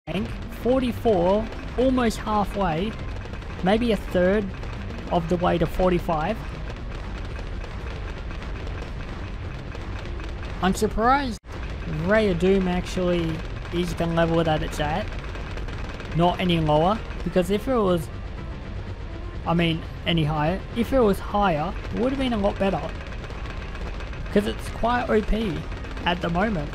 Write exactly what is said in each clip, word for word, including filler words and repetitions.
rank, forty-four, almost halfway, maybe a third of the way to forty-five. I'm surprised Ray of Doom actually is the level that it's at, not any lower, because if it was, I mean any higher, if it was higher, it would have been a lot better, because it's quite O P at the moment.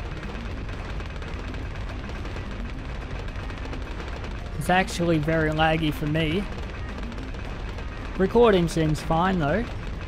It's actually very laggy for me. Recording seems fine though.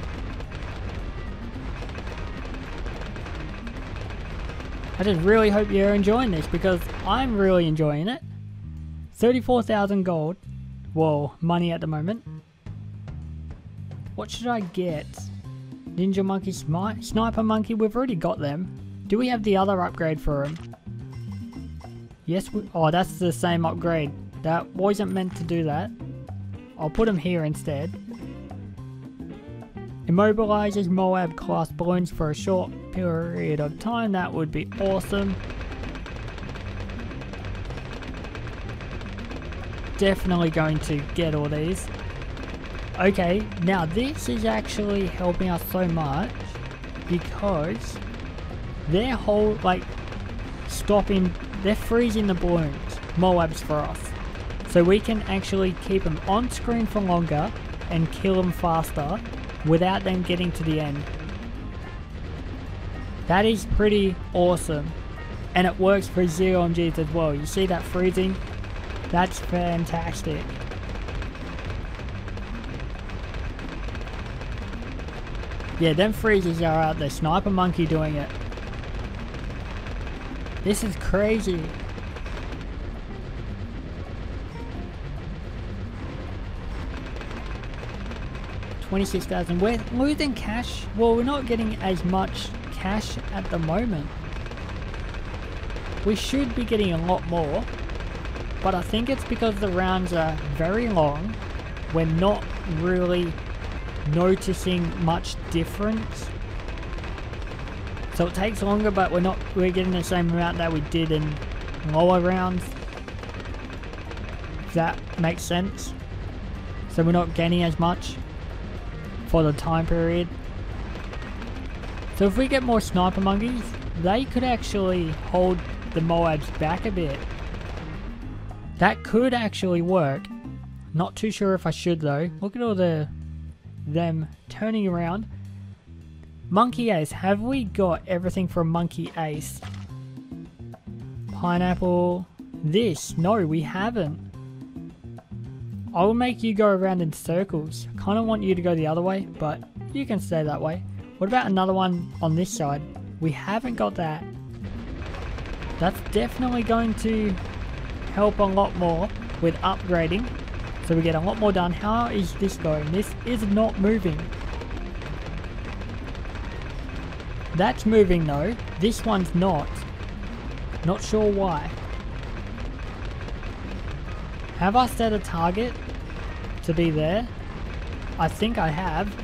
I just really hope you're enjoying this because I'm really enjoying it. thirty-four thousand gold. Whoa, money at the moment. What should I get? Ninja Monkey, Smi Sniper Monkey, we've already got them. Do we have the other upgrade for him? Yes, we, oh that's the same upgrade. That wasn't meant to do that. I'll put him here instead. Immobilizes Moab class balloons for a short period of time. That would be awesome. Definitely going to get all these. Okay, now this is actually helping us so much because they're whole like stopping, they're freezing the balloons, Moabs for us. So we can actually keep them on screen for longer and kill them faster without them getting to the end. That is pretty awesome. And it works for zero M Gs as well. You see that freezing? That's fantastic. Yeah, them freezes are out there. Sniper Monkey doing it. This is crazy. twenty-six thousand. We're losing cash. Well, we're not getting as much cash at the moment. We should be getting a lot more. But I think it's because the rounds are very long. We're not really noticing much difference. So it takes longer, but we're not we're getting the same amount that we did in lower rounds. If that makes sense. So we're not gaining as much for the time period. So if we get more Sniper Monkeys, they could actually hold the Moabs back a bit. That could actually work. Not too sure if I should though. Look at all the them turning around. Monkey Ace, have we got everything from Monkey Ace? Pineapple. This, no we haven't. I will make you go around in circles. I kind of want you to go the other way, but you can stay that way. What about another one on this side? We haven't got that. That's definitely going to help a lot more with upgrading. So we get a lot more done. How is this going? This is not moving. That's moving though. This one's not. Not sure why. Have I set a target to be there? I think I have.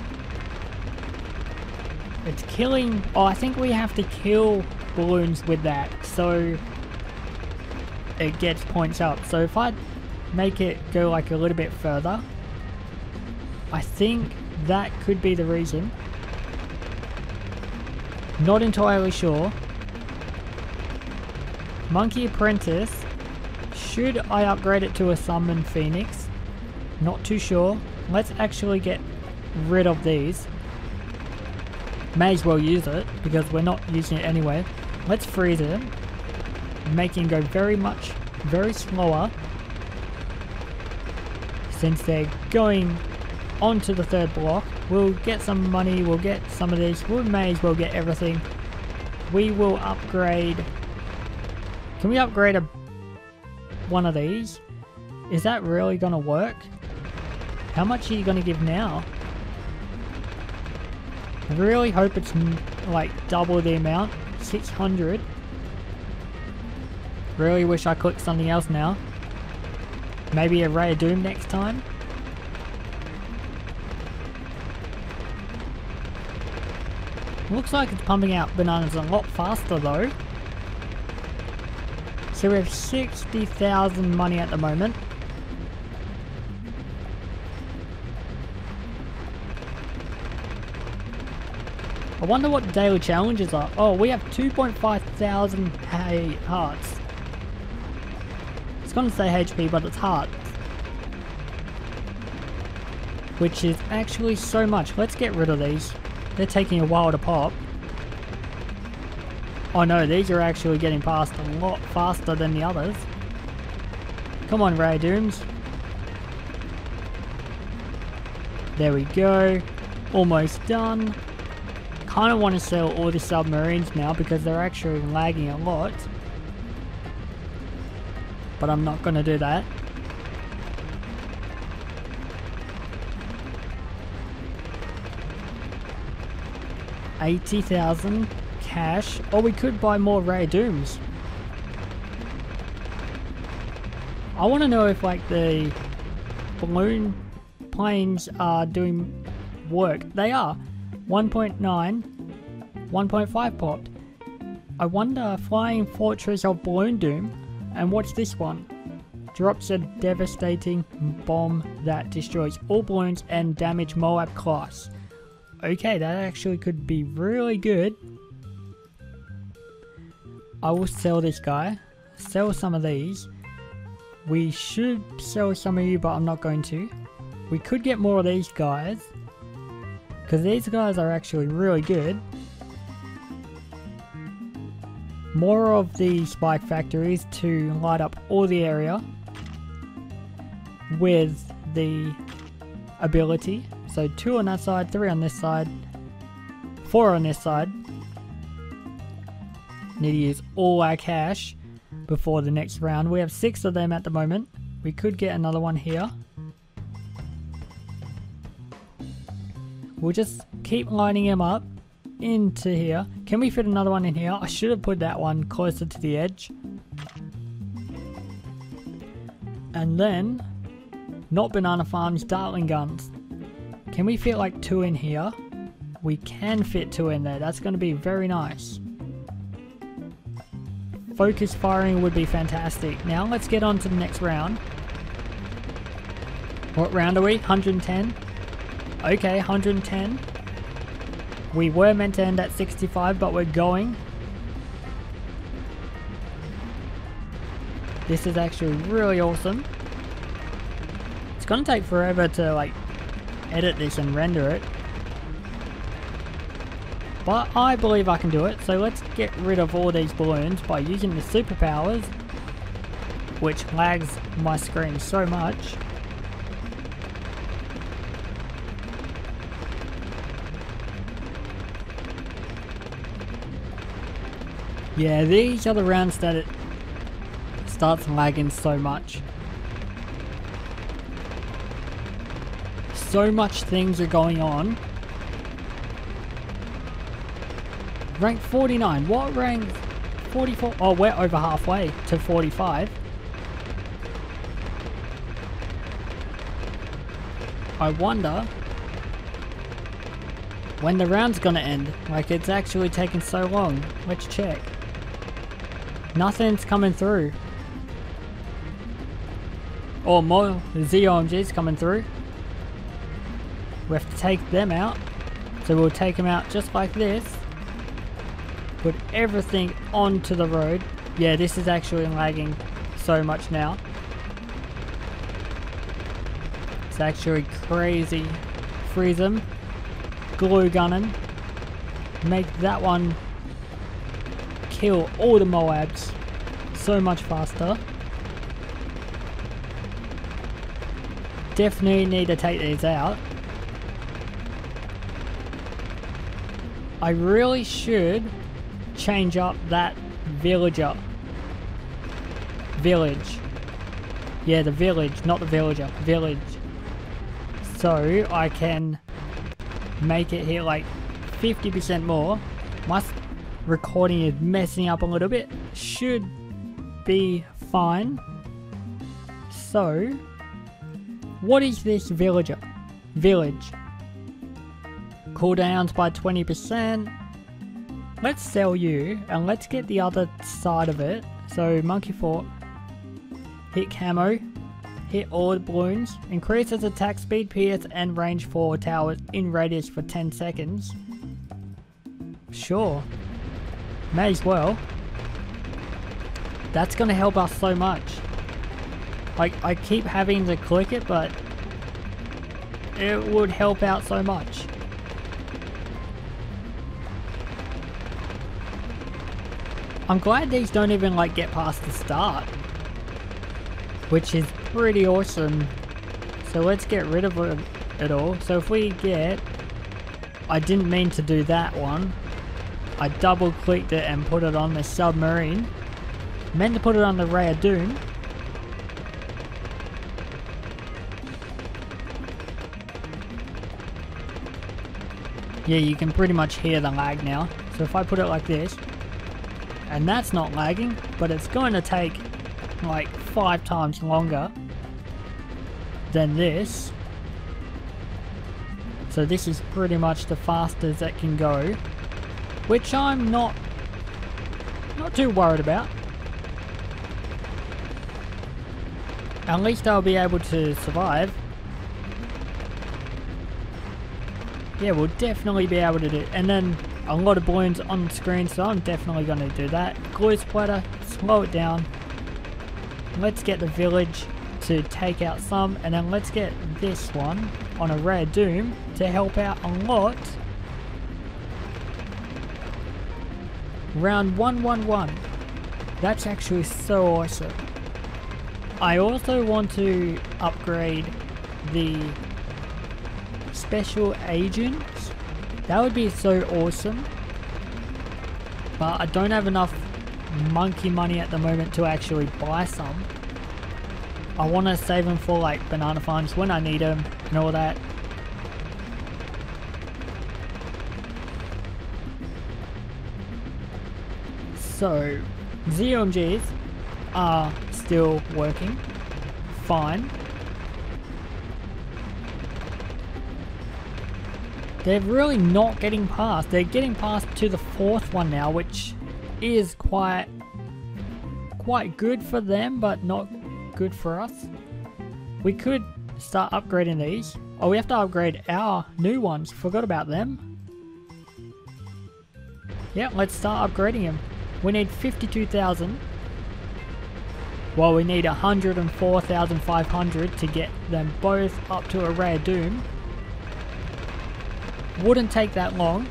It's killing... Oh, I think we have to kill balloons with that. So it gets points up. So if I make it go like a little bit further, I think that could be the reason. Not entirely sure. Monkey Apprentice. Should I upgrade it to a Summon Phoenix? Not too sure. Let's actually get rid of these. May as well use it because we're not using it anyway. Let's freeze it. Making it go very much, very slower. Since they're going onto the third block. We'll get some money, we'll get some of this. We may as well get everything. We will upgrade. Can we upgrade a one of these? Is that really gonna work? How much are you gonna give now? I really hope it's like double the amount. six hundred. Really wish I clicked something else now. Maybe a Ray of Doom next time. Looks like it's pumping out bananas a lot faster though. So we have sixty thousand money at the moment. I wonder what the daily challenges are. Oh, we have two point five thousand hearts. It's gonna say H P, but it's hearts. Which is actually so much. Let's get rid of these. They're taking a while to pop. Oh no, these are actually getting past a lot faster than the others. Come on, Ray Dooms. There we go. Almost done. Kind of want to sell all the submarines now because they're actually lagging a lot. But I'm not going to do that. eighty thousand cash. Or we could buy more Ray Dooms. I want to know if like the balloon planes are doing work. They are. one point nine, one point five popped. I wonder, Flying Fortress of Balloon Doom, and what's this one? Drops a devastating bomb that destroys all balloons and damage Moab class. Okay, that actually could be really good. I will sell this guy, sell some of these. We should sell some of you, but I'm not going to. We could get more of these guys, because these guys are actually really good. More of the spike factories to light up all the area with the ability. So two on that side, three on this side, four on this side. Need to use all our cash before the next round. We have six of them at the moment. We could get another one here. We'll just keep lining them up into here. Can we fit another one in here? I should have put that one closer to the edge. And then, not banana farms, dartling guns. Can we fit like two in here? We can fit two in there. That's going to be very nice. Focus firing would be fantastic. Now let's get on to the next round. What round are we? one hundred ten? Okay, one hundred ten. We were meant to end at sixty-five, but we're going. This is actually really awesome. It's gonna take forever to like edit this and render it. But I believe I can do it, so let's get rid of all these balloons by using the superpowers, which lags my screen so much. Yeah, these are the rounds that it starts lagging so much. So much things are going on. Rank forty-nine. What rank? forty-four? Oh, we're over halfway to forty-five. I wonder when the round's gonna end. Like, it's actually taking so long. Let's check. Nothing's coming through. Or more Z O M Gs coming through. We have to take them out. So we'll take them out just like this. Put everything onto the road. Yeah, this is actually lagging so much now. It's actually crazy. Freeze them. Glue gunning. Make that one kill all the Moabs so much faster. Definitely need to take these out. I really should change up that villager. Village. Yeah, the village, not the villager. Village. So I can make it hit like fifty percent more. My recording is messing up a little bit. Should be fine. So, what is this villager? Village. Cooldowns by twenty percent. Let's sell you and let's get the other side of it So Monkey Fort, hit camo, hit all the balloons, increases attack speed, P S and range for towers in radius for ten seconds. Sure, may as well. That's gonna help us so much. Like, I keep having to click it, but it would help out so much. I'm glad these don't even like get past the start, which is pretty awesome. So let's get rid of it, it all. So if we get, I didn't mean to do that one. I double clicked it and put it on the submarine. Meant to put it on the Ray of Doom. Yeah, you can pretty much hear the lag now. So if I put it like this, and that's not lagging, but it's going to take like five times longer than this. So this is pretty much the fastest it can go, which I'm not not too worried about. At least I'll be able to survive. Yeah, we'll definitely be able to do it. And then a lot of balloons on the screen, so I'm definitely going to do that. Glue splatter, slow it down. Let's get the village to take out some, and then let's get this one on a Ray of Doom to help out a lot. Round one one one. That's actually so awesome. I also want to upgrade the special agents. That would be so awesome. But I don't have enough monkey money at the moment to actually buy some. I want to save them for like banana farms when I need them and all that. So, Z O M Gs are still working fine. They're really not getting past. They're getting past to the fourth one now, which is quite quite good for them, but not good for us. We could start upgrading these. Oh, we have to upgrade our new ones. Forgot about them. Yeah, let's start upgrading them. We need fifty-two thousand. Well, we need one hundred four thousand five hundred to get them both up to a Ray of Doom. Wouldn't take that long.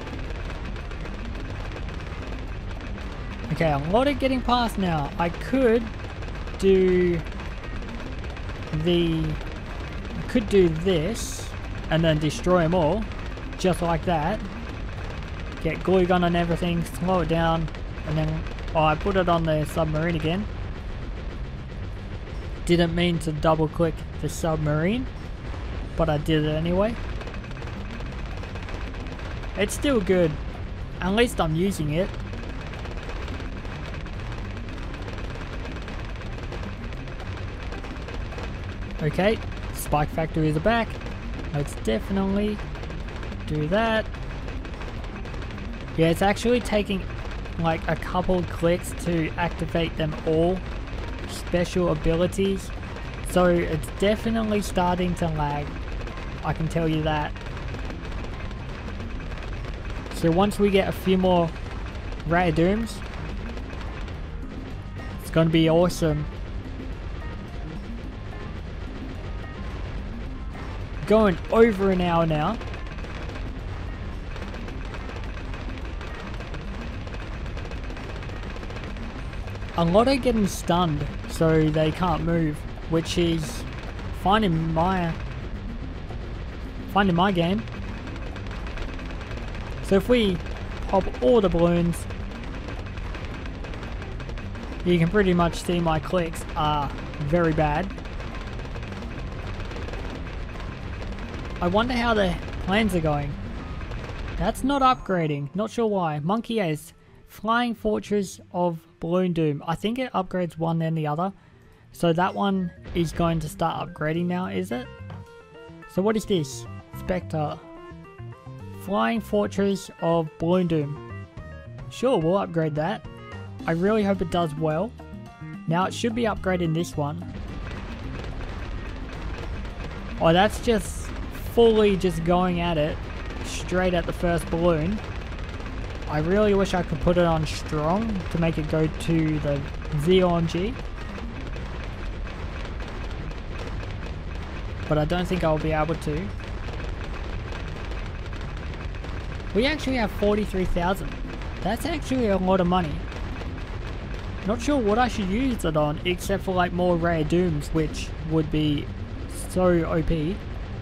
Okay, a lot of getting past now. I could do the... I could do this and then destroy them all. Just like that. Get glue gun and everything, slow it down, and then... Oh, I put it on the submarine again. Didn't mean to double click the submarine, but I did it anyway. It's still good. At least I'm using it. Okay, spike factories are back. Let's definitely do that. Yeah, it's actually taking like a couple clicks to activate them all. Special abilities. So it's definitely starting to lag. I can tell you that. So once we get a few more Ray of Dooms, it's going to be awesome. Going over an hour now. A lot are getting stunned, so they can't move, which is fine in my fine in my game. So if we pop all the balloons, you can pretty much see my clicks are very bad. I wonder how the planes are going. That's not upgrading, not sure why. Monkey Ace, Flying Fortress of Balloon Doom. I think it upgrades one then the other. So that one is going to start upgrading now, is it? So what is this? Spectre. Flying Fortress of Balloon Doom. Sure, we'll upgrade that. I really hope it does well. Now it should be upgrading this one. Oh, that's just fully just going at it, straight at the first balloon. I really wish I could put it on strong to make it go to the Z O M G. But I don't think I'll be able to. We actually have forty-three thousand. That's actually a lot of money. Not sure what I should use it on, except for like more rare dooms, which would be so O P.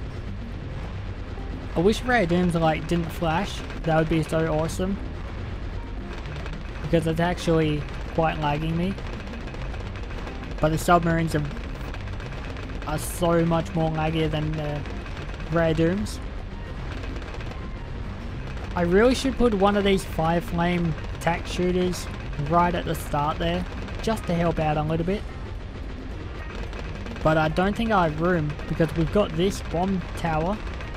I wish rare dooms like didn't flash. That would be so awesome. Because it's actually quite lagging me. But the submarines are, are so much more laggier than the rare dooms. I really should put one of these fire flame tack shooters right at the start there, just to help out a little bit. But I don't think I have room, because we've got this bomb tower.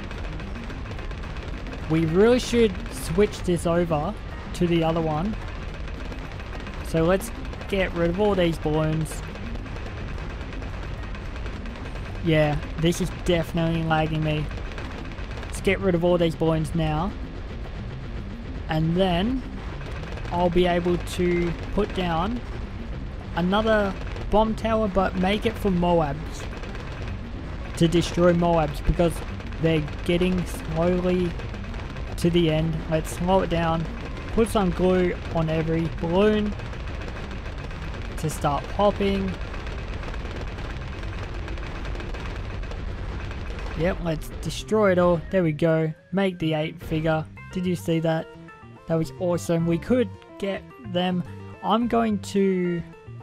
We really should switch this over to the other one. So let's get rid of all these balloons. Yeah, this is definitely lagging me. Let's get rid of all these balloons now. And then I'll be able to put down another bomb tower, but make it for Moabs. To destroy Moabs, because they're getting slowly to the end. Let's slow it down. Put some glue on every balloon to start popping. Yep, let's destroy it all. There we go. Make the eight figure. Did you see that? That was awesome. We could get them. I'm going to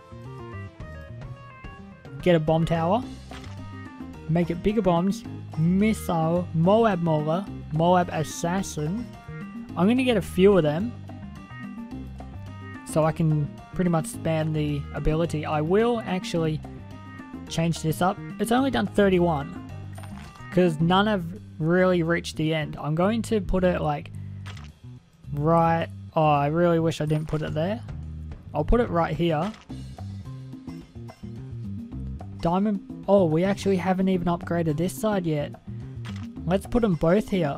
get a bomb tower. Make it bigger bombs. Missile. Moab Mauler. Moab Assassin. I'm going to get a few of them. So I can pretty much spam the ability. I will actually change this up. It's only done thirty-one. Because none have really reached the end. I'm going to put it like right, oh, I really wish I didn't put it there. I'll put it right here. Diamond, oh, we actually haven't even upgraded this side yet. Let's put them both here.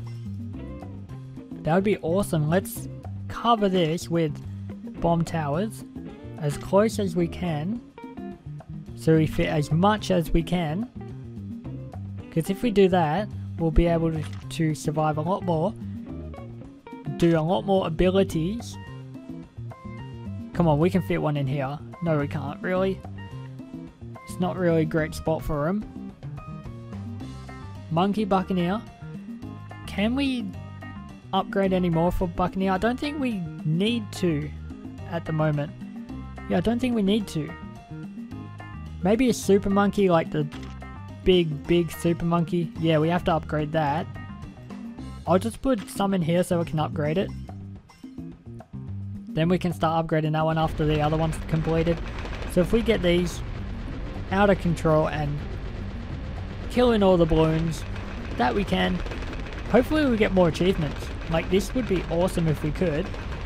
That would be awesome. Let's cover this with bomb towers as close as we can, so we fit as much as we can. Because if we do that, we'll be able to, to survive a lot more. Do a lot more abilities. Come on, we can fit one in here. No, we can't, really. It's not really a great spot for him. Monkey Buccaneer. Can we upgrade any more for Buccaneer? I don't think we need to at the moment. Yeah, I don't think we need to. Maybe a super monkey, like the big, big super monkey. Yeah, we have to upgrade that. I'll just put some in here so we can upgrade it. Then we can start upgrading that one after the other one's completed. So if we get these out of control and killing all the balloons, that we can. Hopefully we get more achievements. Like, this would be awesome if we could.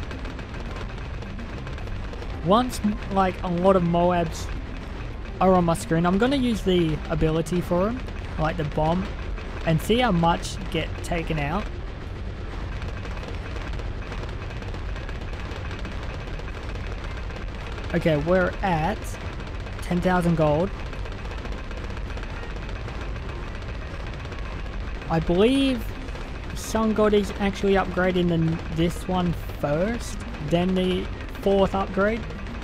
Once, like, a lot of Moabs are on my screen, I'm going to use the ability for them, like the bomb, and see how much get taken out. Okay, we're at ten thousand gold. I believe Sun God is actually upgrading the, this one first, then the fourth upgrade.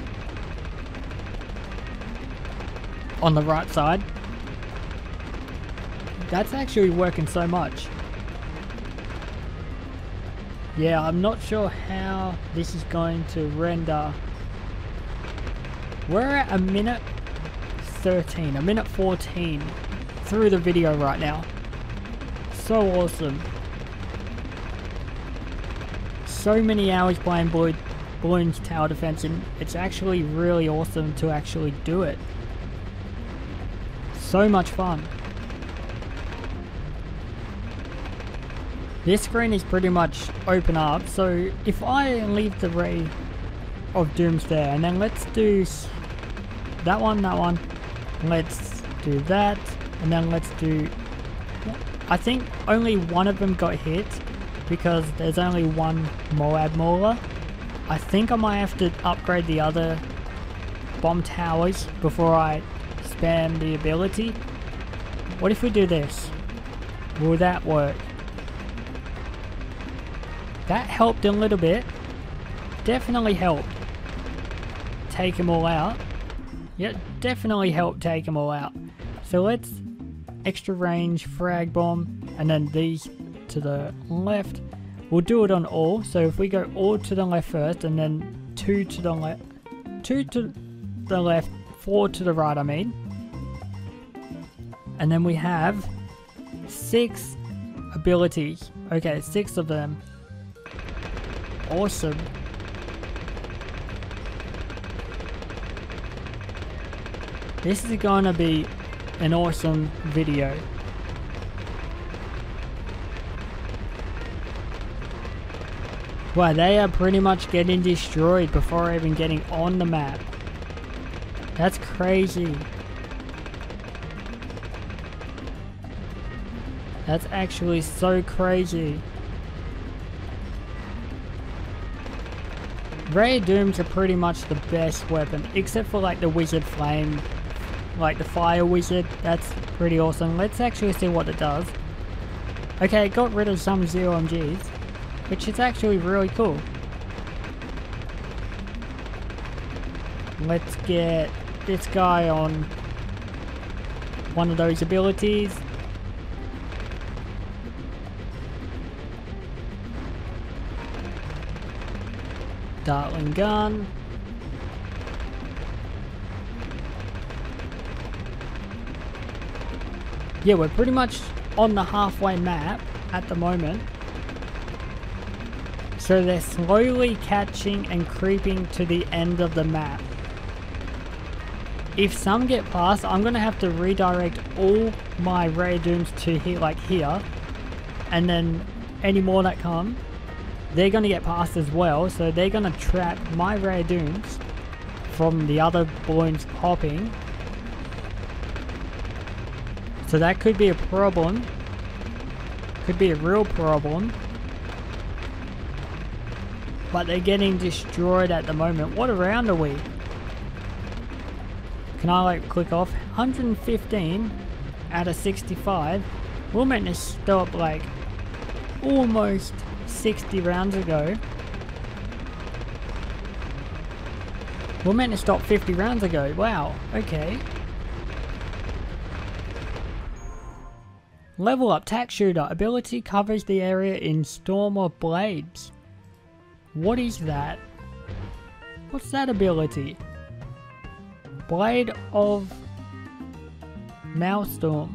On the right side. That's actually working so much. Yeah, I'm not sure how this is going to render. We're at a minute thirteen, a minute fourteen through the video right now. So awesome. So many hours playing Blo Bloons Tower Defense, and it's actually really awesome to actually do it. So much fun. This screen is pretty much open up, so if I leave the ray of dooms there. And then let's do that one, that one. Let's do that. And then let's do... I think only one of them got hit because there's only one Moab Mauler. I think I might have to upgrade the other bomb towers before I spam the ability. What if we do this? Will that work? That helped a little bit. Definitely helped take them all out. Yeah, definitely helped take them all out. So let's extra range frag bomb and then these to the left. We'll do it on all. So if we go all to the left first and then two to the left, two to the left, four to the right, I mean. And then we have six abilities. Okay, six of them. Awesome. This is gonna be an awesome video. Wow, they are pretty much getting destroyed before even getting on the map. That's crazy. That's actually so crazy. Ray of Dooms are pretty much the best weapon, except for like the Wizard Flame, like the Fire Wizard. That's pretty awesome. Let's actually see what it does. Okay, it got rid of some zero M Gs, which is actually really cool. Let's get this guy on one of those abilities. Dartling gun. Yeah, we're pretty much on the halfway map at the moment. So they're slowly catching and creeping to the end of the map. If some get past, I'm going to have to redirect all my Ray of Dooms to here, like here. And then any more that come, they're going to get past as well. So they're going to trap my Ray of Dooms from the other balloons popping. So that could be a problem. Could be a real problem. But they're getting destroyed at the moment. What round are we? Can I like click off? one hundred fifteen out of sixty-five. We're meant to stop like almost sixty rounds ago. We're meant to stop fifty rounds ago. Wow, okay. Level up tack shooter. Ability covers the area in storm or blades. What is that? What's that ability? Blade of Maelstrom.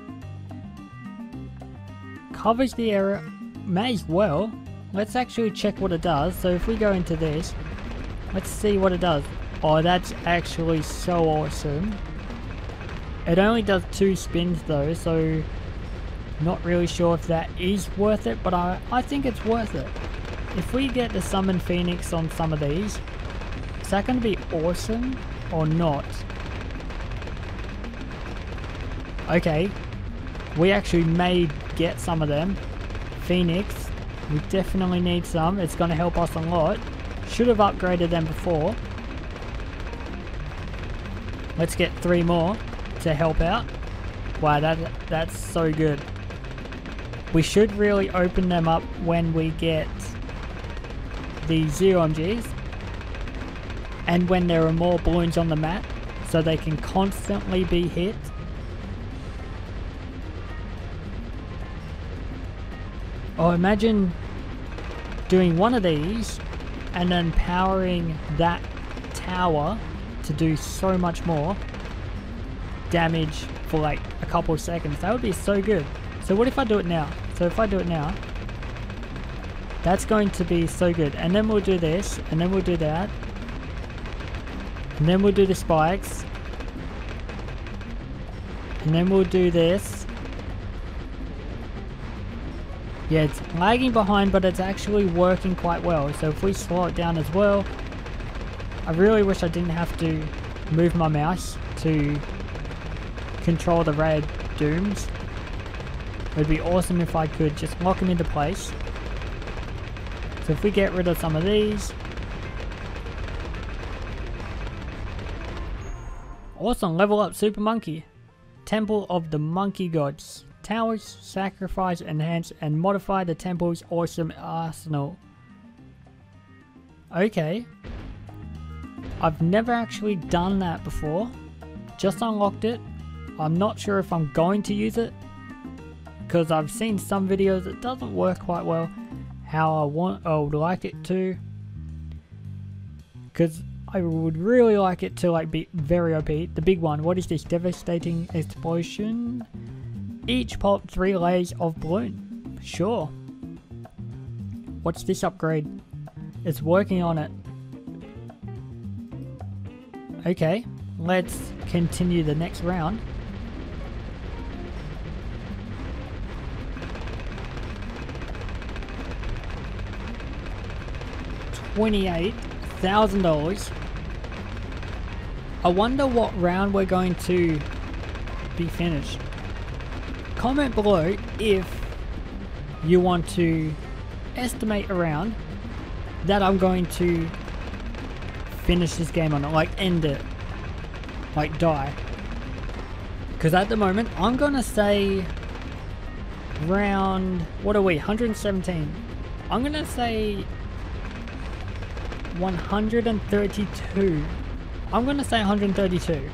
Covers the area. May as well. Let's actually check what it does. So if we go into this, let's see what it does. Oh, that's actually so awesome. It only does two spins though, so not really sure if that is worth it, but I, I think it's worth it. If we get the Summon Phoenix on some of these, is that going to be awesome or not? Okay, we actually may get some of them. Phoenix, we definitely need some. It's going to help us a lot. Should have upgraded them before. Let's get three more to help out. Wow, that that's so good. We should really open them up when we get the zero M Gs and when there are more balloons on the map, so they can constantly be hit. Oh, imagine doing one of these and then powering that tower to do so much more damage for like a couple of seconds. That would be so good. So what if I do it now? So if I do it now, that's going to be so good. And then we'll do this, and then we'll do that, and then we'll do the spikes, and then we'll do this. Yeah, it's lagging behind, but it's actually working quite well. So if we slow it down as well, I really wish I didn't have to move my mouse to control the red dooms. It would be awesome if I could just lock them into place. So if we get rid of some of these. Awesome, level up Super Monkey. Temple of the Monkey Gods. Towers, sacrifice, enhance, and modify the temple's awesome arsenal. Okay. I've never actually done that before. Just unlocked it. I'm not sure if I'm going to use it, because I've seen some videos it doesn't work quite well how I want I would like it to, because I would really like it to like be very O P. The big one, what is this? Devastating explosion. Each pop three layers of balloon. Sure. What's this upgrade? It's working on it. Okay, let's continue the next round. twenty-eight thousand dollars. I wonder what round we're going to be finished. Comment below if you want to estimate a round that I'm going to finish this game on it, like end it, like die. Because at the moment I'm gonna say round, what are we, one hundred seventeen. I'm gonna say one hundred thirty-two. I'm gonna say one hundred thirty-two.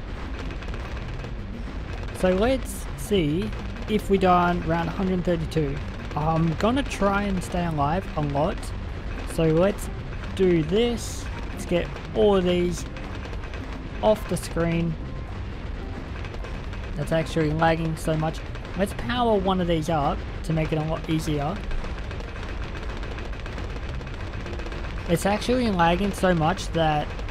So let's see if we die on round one hundred thirty-two. I'm gonna try and stay alive a lot. So let's do this. Let's get all of these off the screen. That's actually lagging so much. Let's power one of these up to make it a lot easier. It's actually lagging so much that